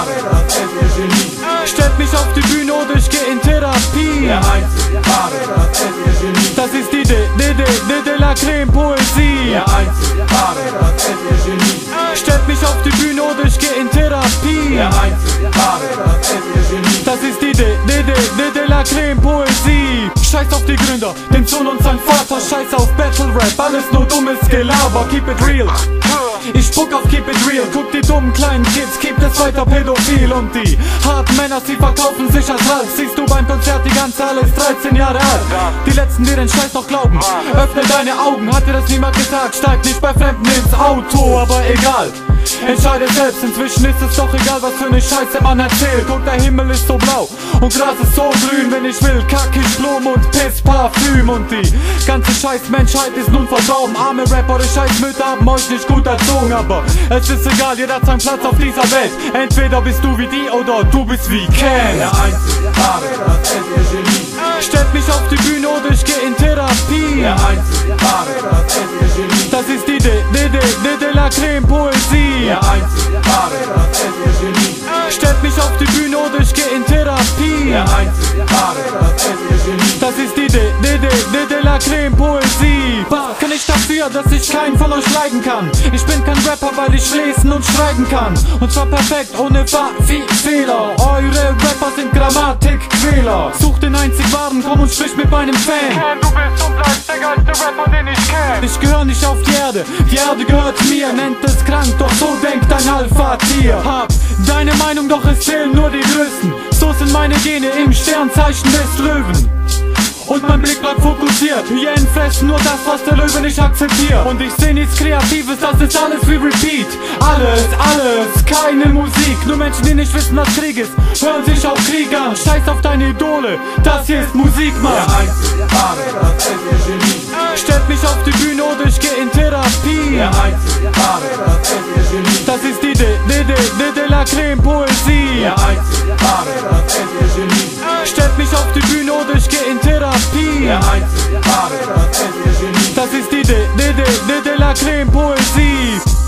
Genie. Stellt mich auf die Bühne oder ich geh in Therapie. Der einzig wahre, das Genie. Das ist die de la Creme Poesie. Der einzig wahre, das Genie. Stellt mich auf die Bühne oder ich geh in Therapie. Der einzig wahre, das Genie. Das ist die de la Creme Poesie. Scheiß auf die Gründer, den Sohn und sein Vater. Scheiß auf Battle Rap, alles nur dummes Gelaber. Keep it real. Ich spuck auf Keep it real. Guck die dummen kleinen Kids, keep das weiter pädophil. Und die harten Männer, sie verkaufen sich als Hals. Siehst du beim Konzert, die ganze Halle ist 13 Jahre alt. Die letzten, die den Scheiß noch glauben, öffne deine Augen. Hat dir das niemand gesagt? Steig nicht bei Fremden ins Auto, aber egal. Entscheide selbst, inzwischen ist es doch egal, was für eine Scheiße man erzählt. Und der Himmel ist so blau und Gras ist so grün. Wenn ich will, kack ich Blumen und Piss Parfüm. Und die ganze scheiß Menschheit ist nun verdorben. Arme Rapper oder scheiß Mütter haben euch nicht gut erzogen. Aber es ist egal, jeder hat seinen Platz auf dieser Welt. Entweder bist du wie die oder du bist wie Ken. Der einzig wahre, das Genie. Stellt mich auf die Bühne oder ich geh in Therapie. Der einzig wahre, das Genie. Das ist die de la Creme Poesie. Der einzig wahre, das Genie. Stellt mich auf die Bühne oder ich geh in Therapie. Der einzig wahre, das Genie. Das ist die de la Creme Poesie. Was kann ich dafür, dass ich keinen von euch leiden kann? Ich bin kein Rapper, weil ich lesen und schreiben kann. Und zwar perfekt, ohne Fehler. Eure Rapper sind Grammatikquäler. Such den einzig wahren, komm und sprich mit meinem Fan. Du bist und bleibst der geilste Rapper, den ich kenn. Ich gehör nicht auf die Erde gehört mir. Nennt es krank, doch so denkt ein Alpha-Tier. Hab deine Meinung, doch es zählen nur die Größten. So sind meine Gene im Sternzeichen des Löwen. Und mein Blick bleibt fokussiert. Hyänen fressen nur das, was der Löwe nicht akzeptiert. Und ich seh nichts Kreatives, das ist alles wie Repeat. Alles, keine Musik. Nur Menschen, die nicht wissen, was Krieg ist, hören sich auf Krieg an. Scheiß auf deine Idole, das hier ist Musik, Mann. Der einzig wahre, das Genie. Stellt mich auf die Bühne oder ich geh in Therapie. Der einzig wahre, das Genie. Das ist die de la Creme Poesie. Der einzig wahre, das Genie. Stellt mich auf die Bühne oder ich geh in Therapie. Der einzig wahre, das Genie. Das ist die de la Creme Poesie.